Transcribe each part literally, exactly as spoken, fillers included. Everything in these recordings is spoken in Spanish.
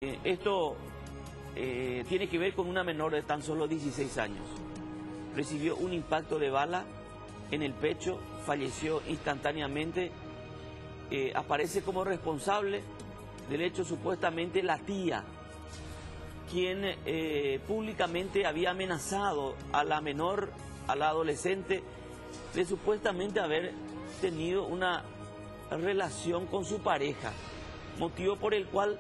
Eh, Esto eh, tiene que ver con una menor de tan solo dieciséis años. Recibió un impacto de bala en el pecho, falleció instantáneamente. Eh, aparece como responsable del hecho supuestamente la tía, quien eh, públicamente había amenazado a la menor, a la adolescente, de supuestamente haber tenido una relación con su pareja, motivo por el cual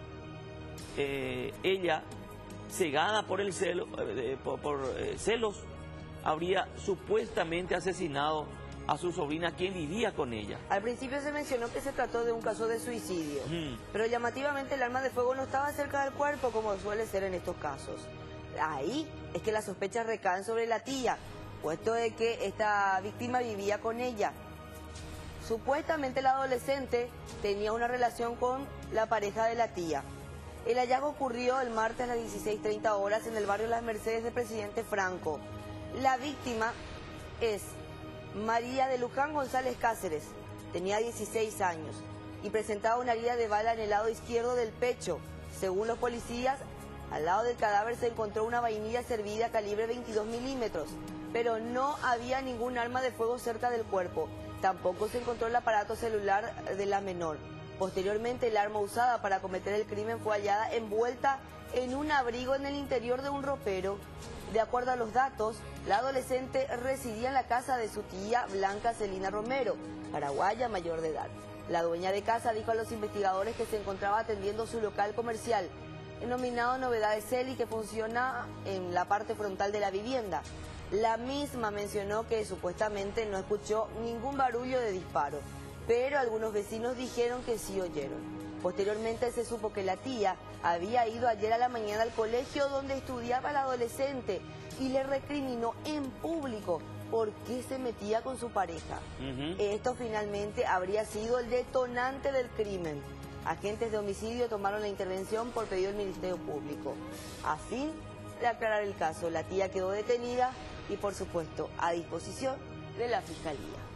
eh, ella, cegada por el celo, eh, por, por eh, celos, habría supuestamente asesinado a su sobrina, quien vivía con ella. Al principio se mencionó que se trató de un caso de suicidio, Mm. pero llamativamente el arma de fuego no estaba cerca del cuerpo, como suele ser en estos casos. Ahí es que las sospechas recaen sobre la tía, puesto de que esta víctima vivía con ella. Supuestamente la adolescente tenía una relación con la pareja de la tía. El hallazgo ocurrió el martes a las dieciséis treinta horas en el barrio Las Mercedes de Presidente Franco. La víctima es María de Luján González Cáceres, tenía dieciséis años y presentaba una herida de bala en el lado izquierdo del pecho. Según los policías, al lado del cadáver se encontró una vainilla servida calibre veintidós milímetros, pero no había ningún arma de fuego cerca del cuerpo. Tampoco se encontró el aparato celular de la menor. Posteriormente, el arma usada para cometer el crimen fue hallada envuelta en un abrigo en el interior de un ropero. De acuerdo a los datos, la adolescente residía en la casa de su tía Blanca Celina Romero, paraguaya mayor de edad. La dueña de casa dijo a los investigadores que se encontraba atendiendo su local comercial, denominado Novedades Celi, que funciona en la parte frontal de la vivienda. La misma mencionó que supuestamente no escuchó ningún barullo de disparo, pero algunos vecinos dijeron que sí oyeron. Posteriormente se supo que la tía había ido ayer a la mañana al colegio donde estudiaba la adolescente y le recriminó en público por qué se metía con su pareja. Uh-huh. Esto finalmente habría sido el detonante del crimen. Agentes de homicidio tomaron la intervención por pedido del Ministerio Público. A fin de aclarar el caso, la tía quedó detenida y, por supuesto, a disposición de la Fiscalía.